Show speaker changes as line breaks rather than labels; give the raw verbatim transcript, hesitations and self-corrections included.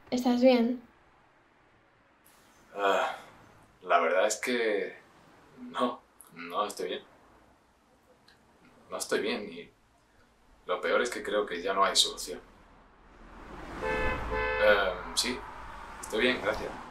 ¿Estás bien?
Ah, la verdad es que no, no estoy bien. No estoy bien y lo peor es que creo que ya no hay solución. Eh, sí, estoy bien, gracias.